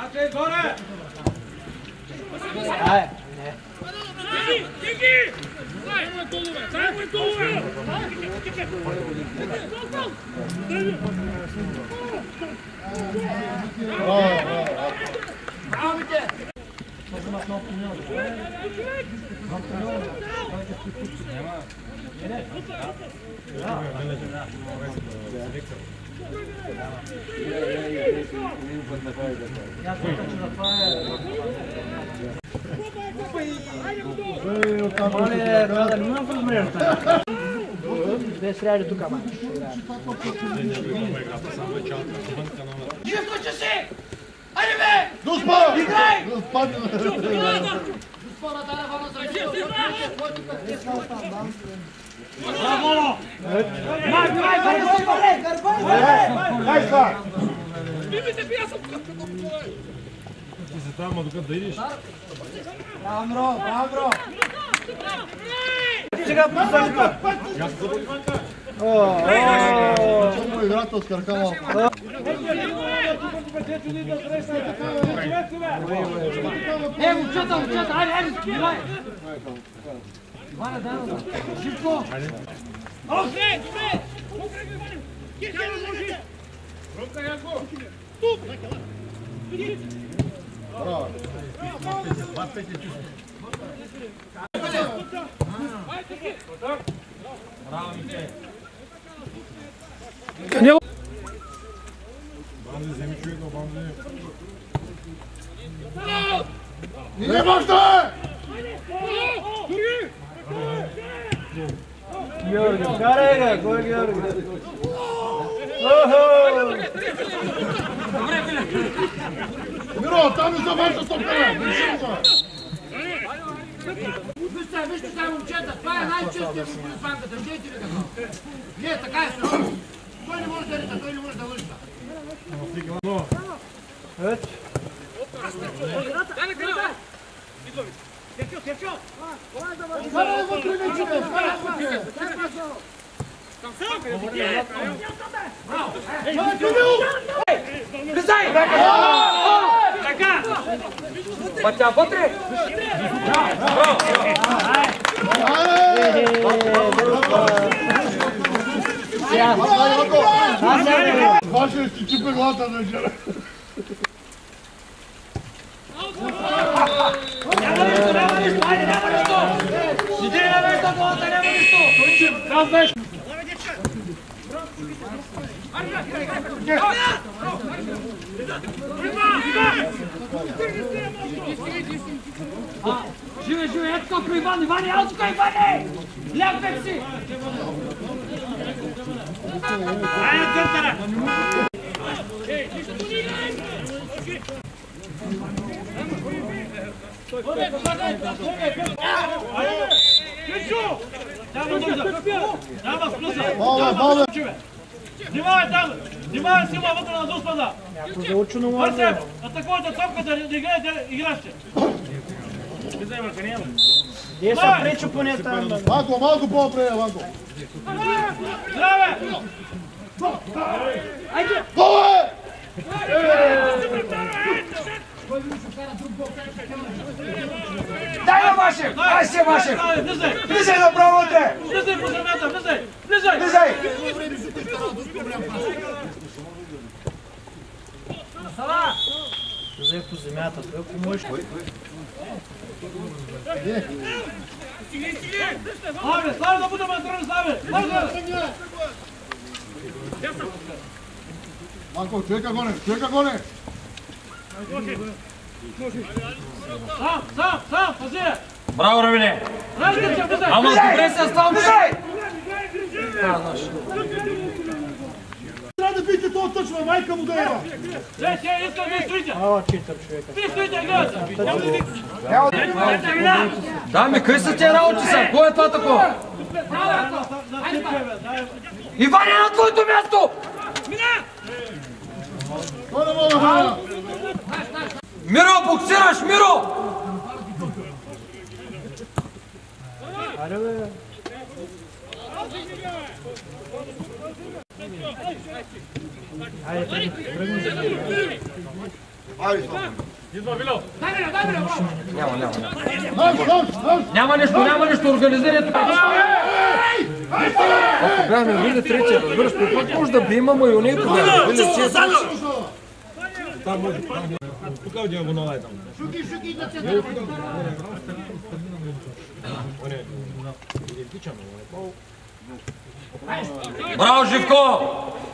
Aj, ne. Digi! Daj mu golove! Daj mu golove! Vezi reale tu cam aici. Чисто часи! Айде! До спа! Играй! До спа! Браво! Дай ста! Бибите пиясам! Ти си там, а докато да идиш? Браво, браво! Сега посъжда! Само играта с крака малко. Момчета, айде, играй! Ваня, дай му! Живко! Окей, добре! Рука, Янко! Тук! Браво! Банди, вземи човека, банди. Не баща! Георги, карай га, кой е Георги? Миро, там не са ваша стопка! Вижте сега, момчета, това е най-честият футболист в банката. Виждайте ли какво? Не, така е сигурно. Той не може да рита, той не може да лъжда. Ето. Карай вътре, вече! Карай вътре! Влизай! Така! Батя, вътре! Ваше ще чупи главата на жена. Няма нищо! Айде, няма нищо! Иди на место, голата, няма нищо! Тойче, разнеш! Живе, ето колко Иван, Иване, ето колко Иване! Ляв бек си! Айде, гъртара! Няма сплюса! Мале! Внимавай там! Внимавай си има вътре на Дуспада! Някой заучи на младо. Върсев! Атакувайте цопката, да играете играчите! Влизай, Марканиева! Де се пречи поне там. Малко по-напред, Ванко. Здраве! Айде! Голе! Дай на Машев! Дай си, Машев! Влизай направо вътре! Влизай по земята! Влизай! Влизай! Влизай! Влизай по земята, той ако можеш. Славе! Славе да будем атрони, Славе! Ванко, човека гоне! Сам! Пази! Браво, Равине! Ама добре се става! Трябва да видите това тъчва, майка му да е! Искам да стоите! Ала, читам човека. Вие стоите, гледате! Дами, къде са тия работи са? Кой е това такова? Иван е на твоето място! Той не мога да хвана! Миро, боксираш, Миро! Аре бе. Айде, тръгни. Идва Вило. Дай ми, браво! Няма нищо, организирай тук. Ако бяхме били третия, разбираш, пак може да би имаме и уния проблеми. Там може. Тук е диагонала е там. Шуки, на центъра! Браво, Живко!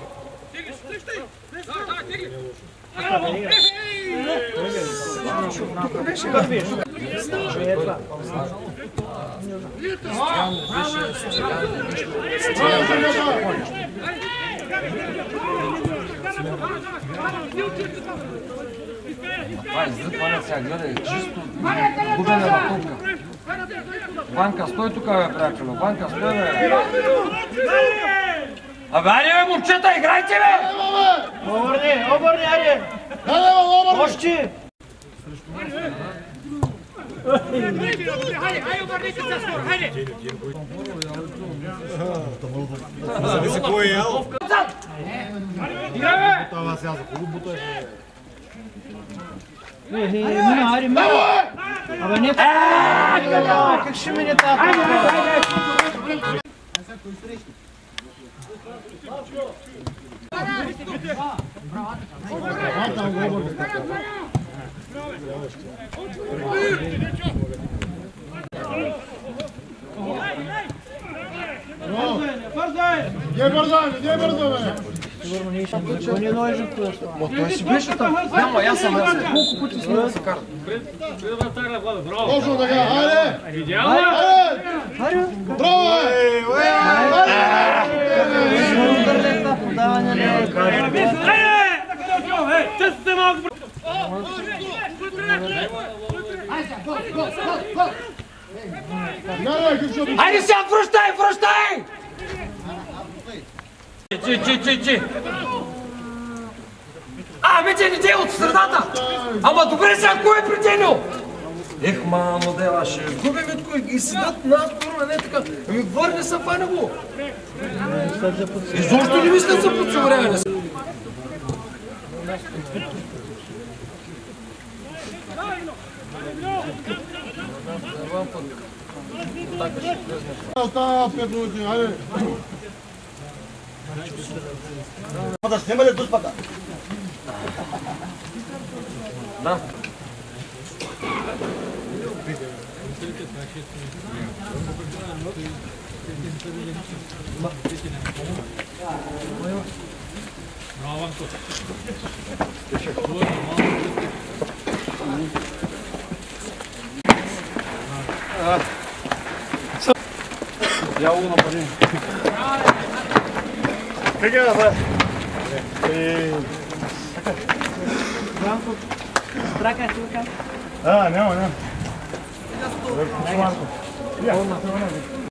Издръпване сега, гледай, чисто губене на топка. Ванка, стой тук, бе, приятелю. Ванка, стой, бе. Абе, айде, бе, момчета, играйте, бе! Обърни, айде! Още! Хайде, обърнете се скоро, хайде! Зависи кой е ял. Това сега за полубута е. Мина, айде, мина! Абе, не как ще мине тази? Gdje je brzo, bе? On je nožen to što. Той си беше там. Няма, аз съм аз. Колко пъти сме да се карат? Точно така, хайде! Хайде! Браво, бе! Ударлета, подаване на... Айде сега, връщай! Чи. Вече не от средата! Ама добре сега, кой е притенил? Ех, мамо, дела, ще губим кой и седат на нас, първо, не така. Ами върни се, пане го! Изобщо не мислят за подсигуряване. Остава 5 минути, хайде! Да снимали дуспата. Да. Страка е тук. Няма.